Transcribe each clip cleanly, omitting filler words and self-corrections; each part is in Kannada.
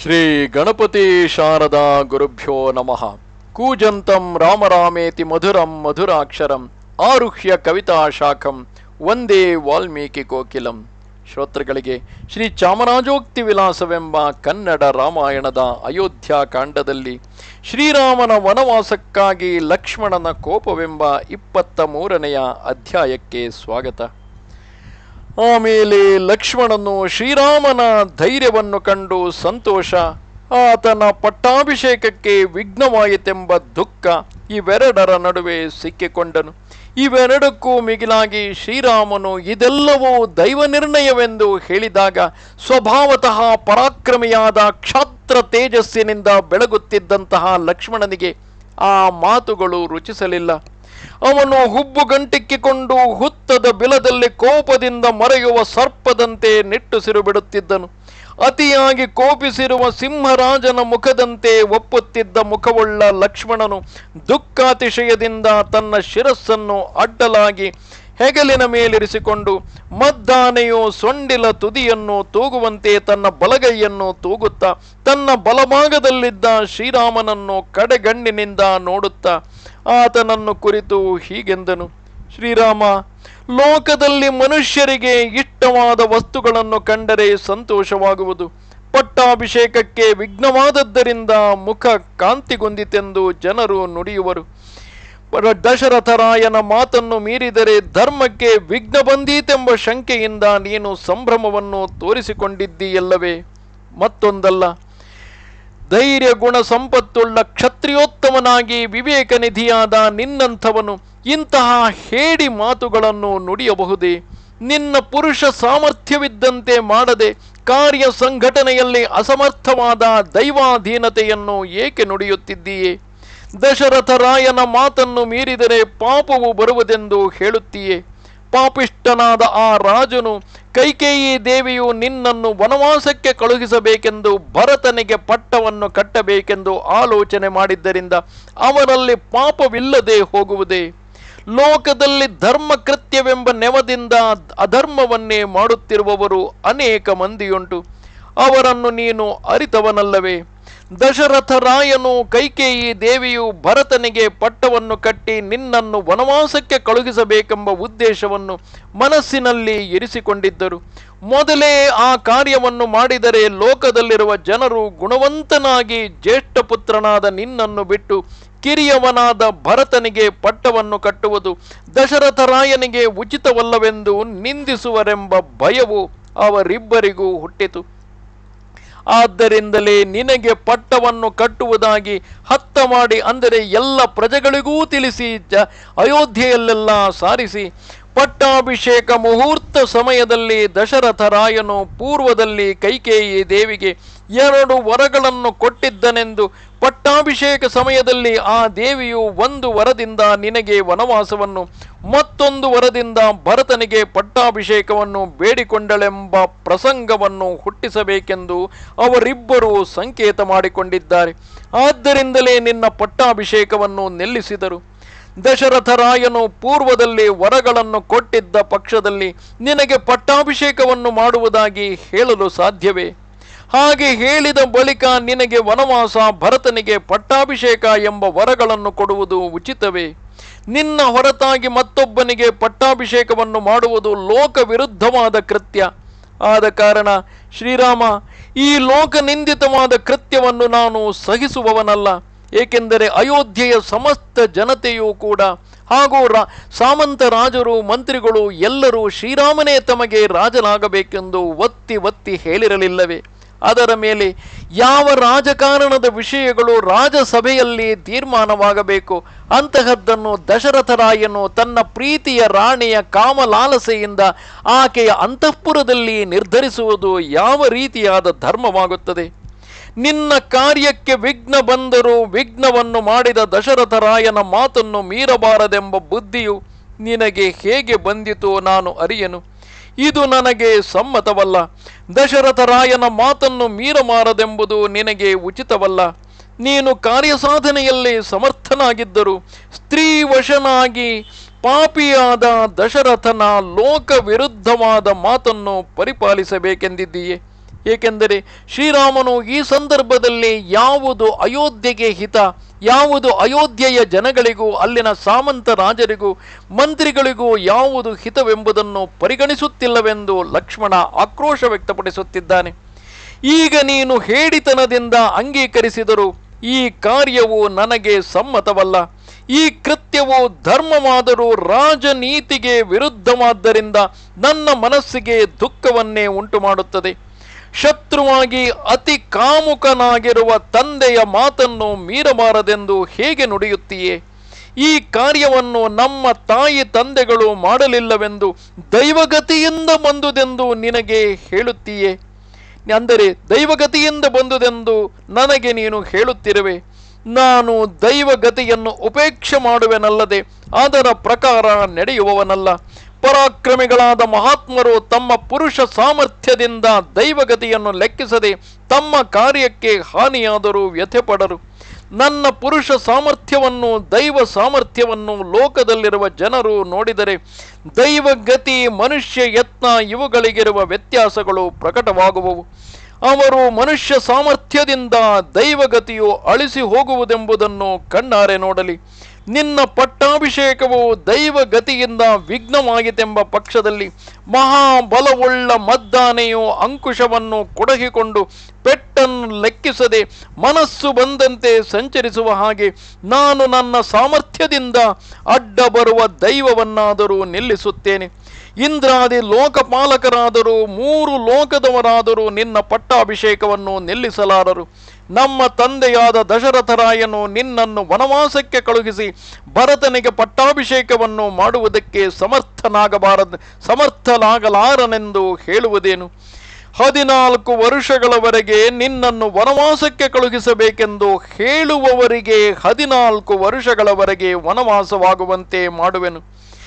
ಶ್ರೀ ಗಣಪತಿ ಶಾರದಾ ಗುರುಭ್ಯೋ ನಮಃ. ಕೂಜಂತಂ ರಾಮರಾಮೇತಿ ಮಧುರಂ ಮಧುರಾಕ್ಷರಂ ಆರುಹ್ಯ ಕವಿತಾ ಶಾಖಂ ವಂದೇ ವಾಲ್ಮೀಕಿ ಕೋಕಿಲಂ. ಶ್ರೋತೃಗಳಿಗೆ ಶ್ರೀ ಚಾಮರಾಜೋಕ್ತಿ ವಿಲಾಸವೆಂಬ ಕನ್ನಡ ರಾಮಾಯಣದ ಅಯೋಧ್ಯ ಕಾಂಡದಲ್ಲಿ ಶ್ರೀರಾಮನ ವನವಾಸಕ್ಕಾಗಿ ಲಕ್ಷ್ಮಣನ ಕೋಪವೆಂಬ 23ನೆಯ ಅಧ್ಯಾಯಕ್ಕೆ ಸ್ವಾಗತ. ಆಮೇಲೆ ಲಕ್ಷ್ಮಣನು ಶ್ರೀರಾಮನ ಧೈರ್ಯವನ್ನು ಕಂಡು ಸಂತೋಷ, ಆತನ ಪಟ್ಟಾಭಿಷೇಕಕ್ಕೆ ವಿಘ್ನವಾಯಿತೆಂಬ ದುಃಖ ಇವೆರಡರ ನಡುವೆ ಸಿಕ್ಕಿಕೊಂಡನು. ಇವೆರಡಕ್ಕೂ ಮಿಗಿಲಾಗಿ ಶ್ರೀರಾಮನು ಇದೆಲ್ಲವೂ ದೈವ ನಿರ್ಣಯವೆಂದು ಹೇಳಿದಾಗ ಸ್ವಭಾವತಃ ಪರಾಕ್ರಮಿಯಾದ ಕ್ಷಾತ್ರ ತೇಜಸ್ಸಿನಿಂದ ಬೆಳಗುತ್ತಿದ್ದಂತಹ ಲಕ್ಷ್ಮಣನಿಗೆ ಆ ಮಾತುಗಳು ರುಚಿಸಲಿಲ್ಲ. ಅವನು ಹುಬ್ಬುಗಂಟಿಕ್ಕಿಕೊಂಡು ಹುತ್ತದ ಬಿಲದಲ್ಲಿ ಕೋಪದಿಂದ ಮರೆಯುವ ಸರ್ಪದಂತೆ ನಿಟ್ಟುಸಿರು ಬಿಡುತ್ತಿದ್ದನು. ಅತಿಯಾಗಿ ಕೋಪಿಸಿರುವ ಸಿಂಹರಾಜನ ಮುಖದಂತೆ ಒಪ್ಪುತ್ತಿದ್ದ ಮುಖವುಳ್ಳ ಲಕ್ಷ್ಮಣನು ದುಃಖಾತಿಶಯದಿಂದ ತನ್ನ ಶಿರಸ್ಸನ್ನು ಅಡ್ಡಲಾಗಿ ಹೆಗಲಿನ ಮೇಲಿರಿಸಿಕೊಂಡು ಮದ್ದಾನೆಯು ಸೊಂಡಿಲ ತುದಿಯನ್ನು ತೂಗುವಂತೆ ತನ್ನ ಬಲಗೈಯನ್ನು ತೂಗುತ್ತಾ ತನ್ನ ಬಲಭಾಗದಲ್ಲಿದ್ದ ಶ್ರೀರಾಮನನ್ನು ಕಡೆಗಣ್ಣಿನಿಂದ ನೋಡುತ್ತಾ ಆತನನ್ನು ಕುರಿತು ಹೀಗೆಂದನು: ಶ್ರೀರಾಮ, ಲೋಕದಲ್ಲಿ ಮನುಷ್ಯರಿಗೆ ಇಷ್ಟವಾದ ವಸ್ತುಗಳನ್ನು ಕಂಡರೆ ಸಂತೋಷವಾಗುವುದು. ಪಟ್ಟಾಭಿಷೇಕಕ್ಕೆ ವಿಘ್ನವಾದದ್ದರಿಂದ ಮುಖ ಕಾಂತಿಗೊಂದಿತೆಂದು ಜನರು ನುಡಿಯುವರು. ದಶರಥರಾಯನ ಮಾತನ್ನು ಮೀರಿದರೆ ಧರ್ಮಕ್ಕೆ ವಿಘ್ನ ಬಂದೀತೆಂಬ ಶಂಕೆಯಿಂದ ನೀನು ಸಂಭ್ರಮವನ್ನು ತೋರಿಸಿಕೊಂಡಿದ್ದೀಯಲ್ಲವೇ? ಮತ್ತೊಂದಲ್ಲ, ಧೈರ್ಯ ಗುಣ ಸಂಪತ್ತುಳ್ಳ ಕ್ಷತ್ರಿಯೋತ್ತಮನಾಗಿ ವಿವೇಕ ನಿಧಿಯಾದ ನಿನ್ನಂಥವನು ಇಂತಹ ಹೇಡಿ ಮಾತುಗಳನ್ನು ನುಡಿಯಬಹುದೇ? ನಿನ್ನ ಪುರುಷ ಸಾಮರ್ಥ್ಯವಿದ್ದಂತೆ ಮಾಡದೆ ಕಾರ್ಯ ಸಂಘಟನೆಯಲ್ಲಿ ಅಸಮರ್ಥವಾದ ದೈವಾಧೀನತೆಯನ್ನು ಏಕೆ ನುಡಿಯುತ್ತಿದ್ದೀಯೇ? ದಶರಥರಾಯನ ಮಾತನ್ನು ಮೀರಿದರೆ ಪಾಪವು ಬರುವುದೆಂದು ಹೇಳುತ್ತೀಯೇ? ಪಾಪಿಷ್ಠನಾದ ಆ ರಾಜನು ಕೈಕೇಯಿ ದೇವಿಯು ನಿನ್ನನ್ನು ವನವಾಸಕ್ಕೆ ಕಳುಹಿಸಬೇಕೆಂದು ಭರತನಿಗೆ ಪಟ್ಟವನ್ನು ಕಟ್ಟಬೇಕೆಂದು ಆಲೋಚನೆ ಮಾಡಿದ್ದರಿಂದ ಅವನಲ್ಲಿ ಪಾಪವಿಲ್ಲದೆ ಹೋಗುವುದೇ? ಲೋಕದಲ್ಲಿ ಧರ್ಮ ಕೃತ್ಯವೆಂಬ ನೆವದಿಂದ ಅಧರ್ಮವನ್ನೇ ಮಾಡುತ್ತಿರುವವರು ಅನೇಕ ಮಂದಿಯುಂಟು. ಅವರನ್ನು ನೀನು ಅರಿತವನಲ್ಲವೇ? ದಶರಥರಾಯನು ಕೈಕೇಯಿ ದೇವಿಯು ಭರತನಿಗೆ ಪಟ್ಟವನ್ನು ಕಟ್ಟಿ ನಿನ್ನನ್ನು ವನವಾಸಕ್ಕೆ ಕಳುಹಿಸಬೇಕೆಂಬ ಉದ್ದೇಶವನ್ನು ಮನಸ್ಸಿನಲ್ಲಿ ಇರಿಸಿಕೊಂಡಿದ್ದರು. ಮೊದಲೇ ಆ ಕಾರ್ಯವನ್ನು ಮಾಡಿದರೆ ಲೋಕದಲ್ಲಿರುವ ಜನರು ಗುಣವಂತನಾಗಿ ಜ್ಯೇಷ್ಠ ಪುತ್ರನಾದ ನಿನ್ನನ್ನು ಬಿಟ್ಟು ಕಿರಿಯವನಾದ ಭರತನಿಗೆ ಪಟ್ಟವನ್ನು ಕಟ್ಟುವುದು ದಶರಥರಾಯನಿಗೆ ಉಚಿತವಲ್ಲವೆಂದು ನಿಂದಿಸುವರೆಂಬ ಭಯವು ಅವರಿಬ್ಬರಿಗೂ ಹುಟ್ಟಿತು. ಆದ್ದರಿಂದಲೇ ನಿನಗೆ ಪಟ್ಟವನ್ನು ಕಟ್ಟುವುದಾಗಿ ಹತ್ತ ಮಾಡಿ, ಅಂದರೆ ಎಲ್ಲ ಪ್ರಜೆಗಳಿಗೂ ತಿಳಿಸಿ ಅಯೋಧ್ಯೆಯಲ್ಲೆಲ್ಲ ಸಾರಿಸಿ, ಪಟ್ಟಾಭಿಷೇಕ ಮುಹೂರ್ತ ಸಮಯದಲ್ಲಿ ದಶರಥರಾಯನು ಪೂರ್ವದಲ್ಲಿ ಕೈಕೇಯಿ ದೇವಿಗೆ 2 ವರಗಳನ್ನು ಕೊಟ್ಟಿದ್ದನೆಂದು, ಪಟ್ಟಾಭಿಷೇಕ ಸಮಯದಲ್ಲಿ ಆ ದೇವಿಯು 1 ವರದಿಂದ ನಿನಗೆ ವನವಾಸವನ್ನು, ಮತ್ತೊಂದು ವರದಿಂದ ಭರತನಿಗೆ ಪಟ್ಟಾಭಿಷೇಕವನ್ನು ಬೇಡಿಕೊಂಡಳೆಂಬ ಪ್ರಸಂಗವನ್ನು ಹುಟ್ಟಿಸಬೇಕೆಂದು ಅವರಿಬ್ಬರೂ ಸಂಕೇತ ಮಾಡಿಕೊಂಡಿದ್ದಾರೆ. ಆದ್ದರಿಂದಲೇ ನಿನ್ನ ಪಟ್ಟಾಭಿಷೇಕವನ್ನು ನಿಲ್ಲಿಸಿದರು. ದಶರಥರಾಯನು ಪೂರ್ವದಲ್ಲಿ ವರಗಳನ್ನು ಕೊಟ್ಟಿದ್ದ ಪಕ್ಷದಲ್ಲಿ ನಿನಗೆ ಪಟ್ಟಾಭಿಷೇಕವನ್ನು ಮಾಡುವುದಾಗಿ ಹೇಳಲು ಸಾಧ್ಯವೇ? ಹಾಗೆ ಹೇಳಿದ ಬಳಿಕ ನಿನಗೆ ವನವಾಸ, ಭರತನಿಗೆ ಪಟ್ಟಾಭಿಷೇಕ ಎಂಬ ವರಗಳನ್ನು ಕೊಡುವುದು ಉಚಿತವೇ? ನಿನ್ನ ಹೊರತಾಗಿ ಮತ್ತೊಬ್ಬನಿಗೆ ಪಟ್ಟಾಭಿಷೇಕವನ್ನು ಮಾಡುವುದು ಲೋಕ ವಿರುದ್ಧವಾದ ಕೃತ್ಯ. ಆದ ಕಾರಣ ಶ್ರೀರಾಮ, ಈ ಲೋಕನಿಂದಿತವಾದ ಕೃತ್ಯವನ್ನು ನಾನು ಸಹಿಸುವವನಲ್ಲ. ಏಕೆಂದರೆ ಅಯೋಧ್ಯೆಯ ಸಮಸ್ತ ಜನತೆಯೂ ಕೂಡ ಹಾಗೂ ಸಾಮಂತ ರಾಜರು, ಮಂತ್ರಿಗಳು ಎಲ್ಲರೂ ಶ್ರೀರಾಮನೇ ತಮಗೆ ರಾಜನಾಗಬೇಕೆಂದು ಒತ್ತಿ ಒತ್ತಿ ಹೇಳಿರಲಿಲ್ಲವೇ? ಅದರ ಮೇಲೆ ಯಾವ ರಾಜಕಾರಣದ ವಿಷಯಗಳು ರಾಜಸಭೆಯಲ್ಲಿ ತೀರ್ಮಾನವಾಗಬೇಕು ಅಂತಹದ್ದನ್ನು ದಶರಥರಾಯನು ತನ್ನ ಪ್ರೀತಿಯ ರಾಣಿಯ ಕಾಮಲಾಲಸೆಯಿಂದ ಆಕೆಯ ಅಂತಃಪುರದಲ್ಲಿ ನಿರ್ಧರಿಸುವುದು ಯಾವ ರೀತಿಯಾದ ಧರ್ಮವಾಗುತ್ತದೆ? ನಿನ್ನ ಕಾರ್ಯಕ್ಕೆ ವಿಘ್ನ ಬಂದರೂ ವಿಘ್ನವನ್ನು ಮಾಡಿದ ದಶರಥರಾಯನ ಮಾತನ್ನು ಮೀರಬಾರದೆಂಬ ಬುದ್ಧಿಯು ನಿನಗೆ ಹೇಗೆ ಬಂದಿತೋ ನಾನು ಅರಿಯೆನು. ಇದು ನನಗೆ ಸಮ್ಮತವಲ್ಲ. ದಶರಥರಾಯನ ಮಾತನ್ನು ಮೀರಬಾರದೆಂಬುದು ನಿನಗೆ ಉಚಿತವಲ್ಲ. ನೀನು ಕಾರ್ಯಸಾಧನೆಯಲ್ಲಿ ಸಮರ್ಥನಾಗಿದ್ದರೂ ಸ್ತ್ರೀವಶನಾಗಿ ಪಾಪಿಯಾದ ದಶರಥನ ಲೋಕ ವಿರುದ್ಧವಾದ ಮಾತನ್ನು ಪರಿಪಾಲಿಸಬೇಕೆಂದಿದ್ದೀಯೆ. ಏಕೆಂದರೆ ಶ್ರೀರಾಮನು ಈ ಸಂದರ್ಭದಲ್ಲಿ ಯಾವುದು ಅಯೋಧ್ಯೆಗೆ ಹಿತ, ಯಾವುದು ಅಯೋಧ್ಯೆಯ ಜನಗಳಿಗೂ ಅಲ್ಲಿನ ಸಾಮಂತ ರಾಜರಿಗೂ ಮಂತ್ರಿಗಳಿಗೂ ಯಾವುದು ಹಿತವೆಂಬುದನ್ನು ಪರಿಗಣಿಸುತ್ತಿಲ್ಲವೆಂದು ಲಕ್ಷ್ಮಣ ಆಕ್ರೋಶ ವ್ಯಕ್ತಪಡಿಸುತ್ತಿದ್ದಾನೆ. ಈಗ ನೀನು ಹೇಡಿತನದಿಂದ ಅಂಗೀಕರಿಸಿದರೂ ಈ ಕಾರ್ಯವು ನನಗೆ ಸಮ್ಮತವಲ್ಲ. ಈ ಕೃತ್ಯವು ಧರ್ಮವಾದರೂ ರಾಜನೀತಿಗೆ ವಿರುದ್ಧವಾದ್ದರಿಂದ ನನ್ನ ಮನಸ್ಸಿಗೆ ದುಃಖವನ್ನೇ ಉಂಟು ಮಾಡುತ್ತದೆ. ಶತ್ರುವಾಗಿ ಅತಿ ಕಾಮುಕನಾಗಿರುವ ತಂದೆಯ ಮಾತನ್ನು ಮೀರಬಾರದೆಂದು ಹೇಗೆ ನುಡಿಯುತ್ತೀಯೇ? ಈ ಕಾರ್ಯವನ್ನು ನಮ್ಮ ತಾಯಿ ತಂದೆಗಳು ಮಾಡಲಿಲ್ಲವೆಂದು ದೈವಗತಿಯಿಂದ ಬಂದುದೆಂದು ನಿನಗೆ ಹೇಳುತ್ತೀಯೇ? ಅಂದರೆ ದೈವಗತಿಯಿಂದ ಬಂದುದೆಂದು ನನಗೆ ನೀನು ಹೇಳುತ್ತಿರುವೆ. ನಾನು ದೈವಗತಿಯನ್ನು ಉಪೇಕ್ಷೆ ಮಾಡುವೆನಲ್ಲದೆ ಅದರ ಪ್ರಕಾರ ನಡೆಯುವವನಲ್ಲ. ಪರಾಕ್ರಮಿಗಳಾದ ಮಹಾತ್ಮರು ತಮ್ಮ ಪುರುಷ ಸಾಮರ್ಥ್ಯದಿಂದ ದೈವಗತಿಯನ್ನು ಲೆಕ್ಕಿಸದೆ ತಮ್ಮ ಕಾರ್ಯಕ್ಕೆ ಹಾನಿಯಾದರೂ ವ್ಯಥೆಪಡರು. ನನ್ನ ಪುರುಷ ಸಾಮರ್ಥ್ಯವನ್ನು ದೈವ ಸಾಮರ್ಥ್ಯವನ್ನು ಲೋಕದಲ್ಲಿರುವ ಜನರು ನೋಡಿದರೆ ದೈವಗತಿ, ಮನುಷ್ಯ ಯತ್ನ ಇವುಗಳಿಗಿರುವ ವ್ಯತ್ಯಾಸಗಳು ಪ್ರಕಟವಾಗುವವು. ಅವರು ಮನುಷ್ಯ ಸಾಮರ್ಥ್ಯದಿಂದ ದೈವಗತಿಯು ಅಳಿಸಿ ಹೋಗುವುದೆಂಬುದನ್ನು ಕಣ್ಣಾರೆ ನೋಡಲಿ. ನಿನ್ನ ಪಟ್ಟಾಭಿಷೇಕವು ದೈವಗತಿಯಿಂದ ವಿಘ್ನವಾಯಿತೆಂಬ ಪಕ್ಷದಲ್ಲಿ ಮಹಾಬಲವುಳ್ಳ ಮದ್ದಾನೆಯು ಅಂಕುಶವನ್ನು ಕೊಡಹಿಕೊಂಡು ಪೆಟ್ಟನ್ನು ಲೆಕ್ಕಿಸದೆ ಮನಸ್ಸು ಬಂದಂತೆ ಸಂಚರಿಸುವ ಹಾಗೆ ನಾನು ನನ್ನ ಸಾಮರ್ಥ್ಯದಿಂದ ಅಡ್ಡ ಬರುವ ದೈವವನ್ನಾದರೂ ನಿಲ್ಲಿಸುತ್ತೇನೆ. ಇಂದ್ರಾದಿ ಲೋಕಪಾಲಕರಾದರೂ 3 ಲೋಕದವರಾದರೂ ನಿನ್ನ ಪಟ್ಟಾಭಿಷೇಕವನ್ನು ನಿಲ್ಲಿಸಲಾರರು. ನಮ್ಮ ತಂದೆಯಾದ ದಶರಥರಾಯನು ನಿನ್ನನ್ನು ವನವಾಸಕ್ಕೆ ಕಳುಹಿಸಿ ಭರತನಿಗೆ ಪಟ್ಟಾಭಿಷೇಕವನ್ನು ಮಾಡುವುದಕ್ಕೆ ಸಮರ್ಥನಾಗಲಾರನೆಂದು ಹೇಳುವುದೇನು? 14 ವರುಷಗಳವರೆಗೆ ನಿನ್ನನ್ನು ವನವಾಸಕ್ಕೆ ಕಳುಹಿಸಬೇಕೆಂದು ಹೇಳುವವರಿಗೆ 14 ವರುಷಗಳವರೆಗೆ ವನವಾಸವಾಗುವಂತೆ ಮಾಡುವೆನು.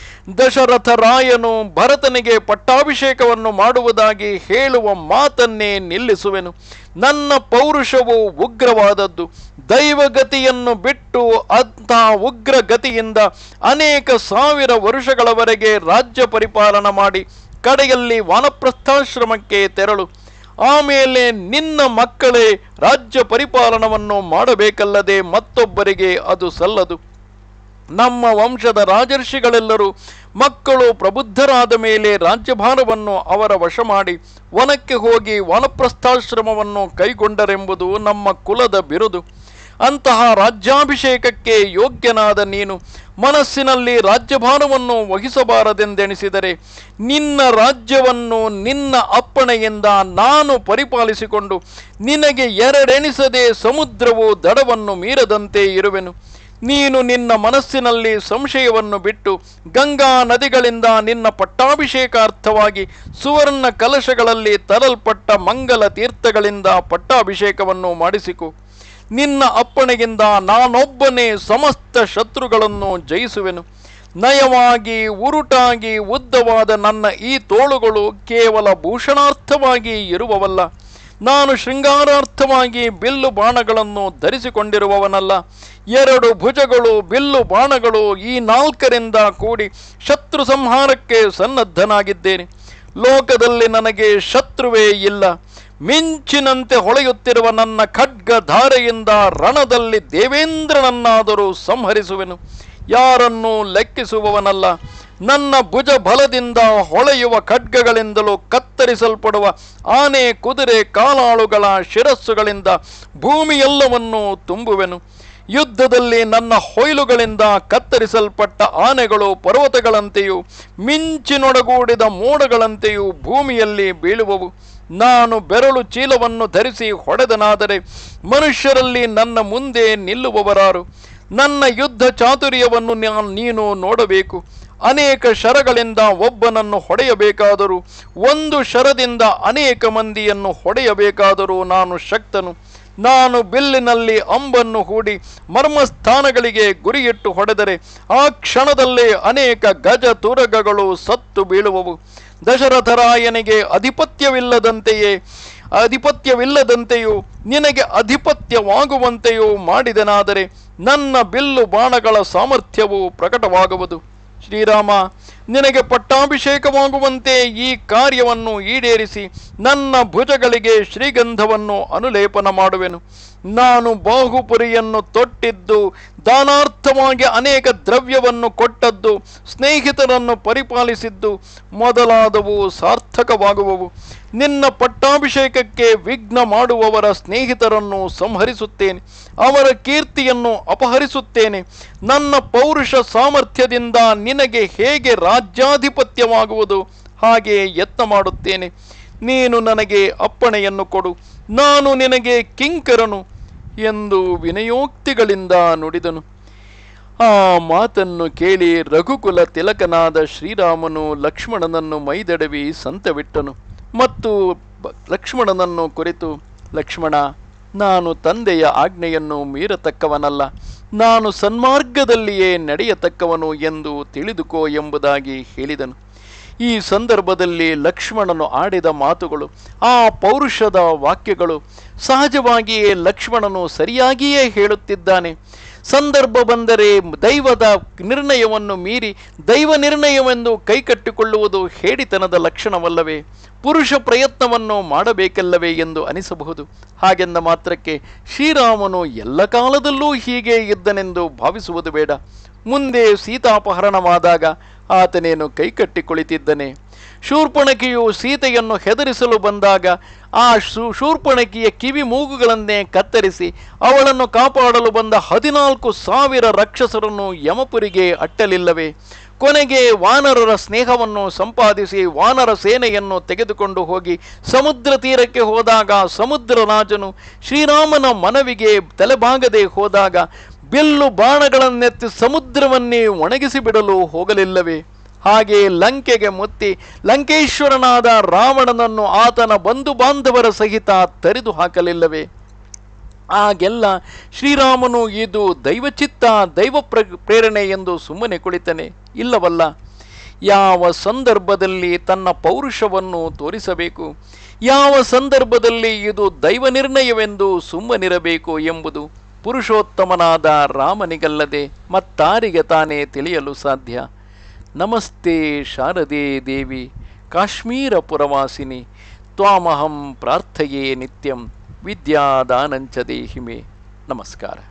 ದಶರಥರಾಯನು ಭರತನಿಗೆ ಪಟ್ಟಾಭಿಷೇಕವನ್ನು ಮಾಡುವುದಾಗಿ ಹೇಳುವ ಮಾತನ್ನೇ ನಿಲ್ಲಿಸುವೆನು. ನನ್ನ ಪೌರುಷವು ಉಗ್ರವಾದದ್ದು. ದೈವಗತಿಯನ್ನು ಬಿಟ್ಟು ಅಂತಹ ಉಗ್ರಗತಿಯಿಂದ ಅನೇಕ 1000 ವರುಷಗಳವರೆಗೆ ರಾಜ್ಯ ಪರಿಪಾಲನ ಮಾಡಿ ಕಡೆಯಲ್ಲಿ ವಾನಪ್ರಸ್ಥಾಶ್ರಮಕ್ಕೆ ತೆರಳು. ಆಮೇಲೆ ನಿನ್ನ ಮಕ್ಕಳೇ ರಾಜ್ಯ ಪರಿಪಾಲನವನ್ನು ಮಾಡಬೇಕಲ್ಲದೆ ಮತ್ತೊಬ್ಬರಿಗೆ ಅದು ಸಲ್ಲದು. ನಮ್ಮ ವಂಶದ ರಾಜರ್ಷಿಗಳೆಲ್ಲರೂ ಮಕ್ಕಳು ಪ್ರಬುದ್ಧರಾದ ಮೇಲೆ ರಾಜ್ಯಭಾರವನ್ನು ಅವರ ವಶ ಮಾಡಿ ವನಕ್ಕೆ ಹೋಗಿ ವಾನಪ್ರಸ್ಥಾಶ್ರಮವನ್ನು ಕೈಗೊಂಡರೆಂಬುದು ನಮ್ಮ ಕುಲದ ಬಿರುದು. ಅಂತಹ ರಾಜ್ಯಾಭಿಷೇಕಕ್ಕೆ ಯೋಗ್ಯನಾದ ನೀನು ಮನಸ್ಸಿನಲ್ಲಿ ರಾಜ್ಯಭಾರವನ್ನು ವಹಿಸಬಾರದೆಂದೆಣಿಸಿದರೆ ನಿನ್ನ ರಾಜ್ಯವನ್ನು ನಿನ್ನ ಅಪ್ಪಣೆಯಿಂದ ನಾನು ಪರಿಪಾಲಿಸಿಕೊಂಡು ನಿನಗೆ ಎರಡೆಣಿಸದೆ ಸಮುದ್ರವು ದಡವನ್ನು ಮೀರದಂತೆ ಇರುವೆನು. ನೀನು ನಿನ್ನ ಮನಸ್ಸಿನಲ್ಲಿ ಸಂಶಯವನ್ನು ಬಿಟ್ಟು ಗಂಗಾ ನದಿಗಳಿಂದ ನಿನ್ನ ಪಟ್ಟಾಭಿಷೇಕಾರ್ಥವಾಗಿ ಸುವರ್ಣ ಕಲಶಗಳಲ್ಲಿ ತರಲ್ಪಟ್ಟ ಮಂಗಲ ತೀರ್ಥಗಳಿಂದ ಪಟ್ಟಾಭಿಷೇಕವನ್ನು ಮಾಡಿಸಿಕೊ. ನಿನ್ನ ಅಪ್ಪಣೆಯಿಂದ ನಾನೊಬ್ಬನೇ ಸಮಸ್ತ ಶತ್ರುಗಳನ್ನು ಜಯಿಸುವೆನು. ನಯವಾಗಿ ಉರುಟಾಗಿ ಉದ್ದವಾದ ನನ್ನ ಈ ತೋಳುಗಳು ಕೇವಲ ಭೂಷಣಾರ್ಥವಾಗಿ ಇರುವವಲ್ಲ. ನಾನು ಶೃಂಗಾರಾರ್ಥವಾಗಿ ಬಿಲ್ಲು ಬಾಣಗಳನ್ನು ಧರಿಸಿಕೊಂಡಿರುವವನಲ್ಲ. 2 ಭುಜಗಳು, ಬಿಲ್ಲು ಬಾಣಗಳು, ಈ 4ರಿಂದ ಕೂಡಿ ಶತ್ರು ಸಂಹಾರಕ್ಕೆ ಸನ್ನದ್ಧನಾಗಿದ್ದೇನೆ. ಲೋಕದಲ್ಲಿ ನನಗೆ ಶತ್ರುವೇ ಇಲ್ಲ. ಮಿಂಚಿನಂತೆ ಹೊಳೆಯುತ್ತಿರುವ ನನ್ನ ಖಡ್ಗ ಧಾರೆಯಿಂದ ರಣದಲ್ಲಿ ದೇವೇಂದ್ರನನ್ನಾದರೂ ಸಂಹರಿಸುವೆನು. ಯಾರನ್ನೂ ಲೆಕ್ಕಿಸುವವನಲ್ಲ. ನನ್ನ ಭುಜ ಬಲದಿಂದ ಹೊಳೆಯುವ ಖಡ್ಗಗಳಿಂದಲೂ ಕತ್ತರಿಸಲ್ಪಡುವ ಆನೆ, ಕುದುರೆ, ಕಾಲಾಳುಗಳ ಶಿರಸ್ಸುಗಳಿಂದ ಭೂಮಿಯೆಲ್ಲವನ್ನೂ ತುಂಬುವೆನು. ಯುದ್ಧದಲ್ಲಿ ನನ್ನ ಹೊಯ್ಲುಗಳಿಂದ ಕತ್ತರಿಸಲ್ಪಟ್ಟ ಆನೆಗಳು ಪರ್ವತಗಳಂತೆಯೂ ಮಿಂಚಿನೊಡಗೂಡಿದ ಮೋಡಗಳಂತೆಯೂ ಭೂಮಿಯಲ್ಲಿ ಬೀಳುವವು. ನಾನು ಬೆರಳು ಚೀಲವನ್ನು ಧರಿಸಿ ಹೊಡೆದನಾದರೆ ಮನುಷ್ಯರಲ್ಲಿ ನನ್ನ ಮುಂದೆ ನಿಲ್ಲುವವರಾರು? ನನ್ನ ಯುದ್ಧ ಚಾತುರ್ಯವನ್ನು ನೀನು ನೋಡಬೇಕು. ಅನೇಕ ಶರಗಳಿಂದ ಒಬ್ಬನನ್ನು ಹೊಡೆಯಬೇಕಾದರೂ, 1 ಶರದಿಂದ ಅನೇಕ ಮಂದಿಯನ್ನು ಹೊಡೆಯಬೇಕಾದರೂ ನಾನು ಶಕ್ತನು. ನಾನು ಬಿಲ್ಲಿನಲ್ಲಿ ಅಂಬನ್ನು ಹೂಡಿ ಮರ್ಮಸ್ಥಾನಗಳಿಗೆ ಗುರಿಯಿಟ್ಟು ಹೊಡೆದರೆ ಆ ಕ್ಷಣದಲ್ಲೇ ಅನೇಕ ಗಜ ತುರಗಗಳು ಸತ್ತು ಬೀಳುವವು. ದಶರಥರಾಯನಿಗೆ ಅಧಿಪತ್ಯವಿಲ್ಲದಂತೆಯೂ ನಿನಗೆ ಅಧಿಪತ್ಯವಾಗುವಂತೆಯೂ ಮಾಡಿದನಾದರೆ ನನ್ನ ಬಿಲ್ಲು ಬಾಣಗಳ ಸಾಮರ್ಥ್ಯವು ಪ್ರಕಟವಾಗುವುದು. ಶ್ರೀರಾಮ, ನಿನಗೆ ಪಟ್ಟಾಭಿಷೇಕವಾಗುವಂತೆ ಈ ಕಾರ್ಯವನ್ನು ಈಡೇರಿಸಿ ನನ್ನ ಭುಜಗಳಿಗೆ ಶ್ರೀಗಂಧವನ್ನು ಅನುಲೇಪನ ಮಾಡುವೆನು. ನಾನು ಬಾಹುಪುರಿಯನ್ನು ತೊಟ್ಟಿದ್ದು, ದಾನಾರ್ಥವಾಗಿ ಅನೇಕ ದ್ರವ್ಯವನ್ನು ಕೊಟ್ಟದ್ದು, ಸ್ನೇಹಿತರನ್ನು ಪರಿಪಾಲಿಸಿದ್ದು ಮೊದಲಾದವು ಸಾರ್ಥಕವಾಗುವವು. ನಿನ್ನ ಪಟ್ಟಾಭಿಷೇಕಕ್ಕೆ ವಿಘ್ನ ಮಾಡುವವರ ಸ್ನೇಹಿತರನ್ನು ಸಂಹರಿಸುತ್ತೇನೆ, ಅವರ ಕೀರ್ತಿಯನ್ನು ಅಪಹರಿಸುತ್ತೇನೆ. ನನ್ನ ಪೌರುಷ ಸಾಮರ್ಥ್ಯದಿಂದ ನಿನಗೆ ಹೇಗೆ ರಾಜ್ಯಾಧಿಪತ್ಯವಾಗುವುದು ಹಾಗೆ ಯತ್ನ ಮಾಡುತ್ತೇನೆ. ನೀನು ನನಗೆ ಅಪ್ಪಣೆಯನ್ನು ಕೊಡು, ನಾನು ನಿನಗೆ ಕಿಂಕರನು ಎಂದು ವಿನಯೋಕ್ತಿಗಳಿಂದ ನುಡಿದನು. ಆ ಮಾತನ್ನು ಕೇಳಿ ರಘುಕುಲ ತಿಲಕನಾದ ಶ್ರೀರಾಮನು ಲಕ್ಷ್ಮಣನನ್ನು ಮೈದಡವಿ ಸಂತವಿಟ್ಟನು ಮತ್ತು ಲಕ್ಷ್ಮಣನನ್ನು ಕುರಿತು, ಲಕ್ಷ್ಮಣ, ನಾನು ತಂದೆಯ ಆಜ್ಞೆಯನ್ನು ಮೀರತಕ್ಕವನಲ್ಲ, ನಾನು ಸನ್ಮಾರ್ಗದಲ್ಲಿಯೇ ನಡೆಯತಕ್ಕವನು ಎಂದು ತಿಳಿದುಕೋ ಎಂಬುದಾಗಿ ಹೇಳಿದನು. ಈ ಸಂದರ್ಭದಲ್ಲಿ ಲಕ್ಷ್ಮಣನು ಆಡಿದ ಮಾತುಗಳು, ಆ ಪೌರುಷದ ವಾಕ್ಯಗಳು, ಸಹಜವಾಗಿಯೇ ಲಕ್ಷ್ಮಣನು ಸರಿಯಾಗಿಯೇ ಹೇಳುತ್ತಿದ್ದಾನೆ. ಸಂದರ್ಭ ಬಂದರೆ ದೈವದ ನಿರ್ಣಯವನ್ನು ಮೀರಿ ದೈವ ನಿರ್ಣಯವೆಂದು ಕೈಕಟ್ಟಿಕೊಳ್ಳುವುದು ಹೇಡಿತನದ ಲಕ್ಷಣವಲ್ಲವೇ? ಪುರುಷ ಪ್ರಯತ್ನವನ್ನು ಮಾಡಬೇಕಲ್ಲವೇ ಎಂದು ಅನಿಸಬಹುದು. ಹಾಗೆಂದ ಮಾತ್ರಕ್ಕೆ ಶ್ರೀರಾಮನು ಎಲ್ಲ ಕಾಲದಲ್ಲೂ ಹೀಗೆ ಇದ್ದನೆಂದು ಭಾವಿಸುವುದು ಬೇಡ. ಮುಂದೆ ಸೀತಾಪಹರಣವಾದಾಗ ಆತನೇನು ಕೈಕಟ್ಟಿ ಕುಳಿತಿದ್ದನೆ? ಶೂರ್ಪಣಖಿಯು ಸೀತೆಯನ್ನು ಹೆದರಿಸಲು ಬಂದಾಗ ಆ ಶೂರ್ಪಣಖಿಯ ಕಿವಿ ಮೂಗುಗಳನ್ನೇ ಕತ್ತರಿಸಿ ಅವಳನ್ನು ಕಾಪಾಡಲು ಬಂದ 14,000 ರಾಕ್ಷಸರನ್ನು ಯಮಪುರಿಗೆ ಅಟ್ಟಲಿಲ್ಲವೇ? ಕೊನೆಗೆ ವಾನರರ ಸ್ನೇಹವನ್ನು ಸಂಪಾದಿಸಿ ವಾನರ ಸೇನೆಯನ್ನು ತೆಗೆದುಕೊಂಡು ಹೋಗಿ ಸಮುದ್ರ ತೀರಕ್ಕೆ ಹೋದಾಗ ಸಮುದ್ರರಾಜನು ಶ್ರೀರಾಮನ ಮನವಿಗೆ ತಲೆಬಾಗದೆ ಹೋದಾಗ ಬಿಲ್ಲು ಬಾಣಗಳನ್ನೆತ್ತಿ ಸಮುದ್ರವನ್ನೇ ಒಣಗಿಸಿ ಬಿಡಲು ಹೋಗಲಿಲ್ಲವೇ? ಹಾಗೆ ಲಂಕೆಗೆ ಮುತ್ತಿ ಲಂಕೇಶ್ವರನಾದ ರಾವಣನನ್ನು ಆತನ ಬಂಧು ಬಾಂಧವರ ಸಹಿತ ತರಿದು ಹಾಕಲಿಲ್ಲವೇ? ಆಗೆಲ್ಲ ಶ್ರೀರಾಮನು ಇದು ದೈವಚಿತ್ತ, ದೈವ ಪ್ರೇರಣೆ ಎಂದು ಸುಮ್ಮನೆ ಕುಳಿತನೆ? ಇಲ್ಲವಲ್ಲ. ಯಾವ ಸಂದರ್ಭದಲ್ಲಿ ತನ್ನ ಪೌರುಷವನ್ನು ತೋರಿಸಬೇಕು, ಯಾವ ಸಂದರ್ಭದಲ್ಲಿ ಇದು ದೈವ ನಿರ್ಣಯವೆಂದು ಸುಮ್ಮನಿರಬೇಕು ಎಂಬುದು ಪುರುಷೋತ್ತಮನಾದ ರಾಮನಿಗಲ್ಲದೆ ಮತ್ತಾರಿಗೆ ತಾನೇ ತಿಳಿಯಲು ಸಾಧ್ಯ. ನಮಸ್ತೆ ಶಾರದೆ ದೇವಿ ಕಾಶ್ಮೀರ ಪುರವಾಸಿನಿ, ತ್ವಾಮಹಂ ಪ್ರಾರ್ಥಯೇ ನಿತ್ಯಂ ವಿದ್ಯಾದಾನಂಚ ದೇಹಿಮೆ. ನಮಸ್ಕಾರ.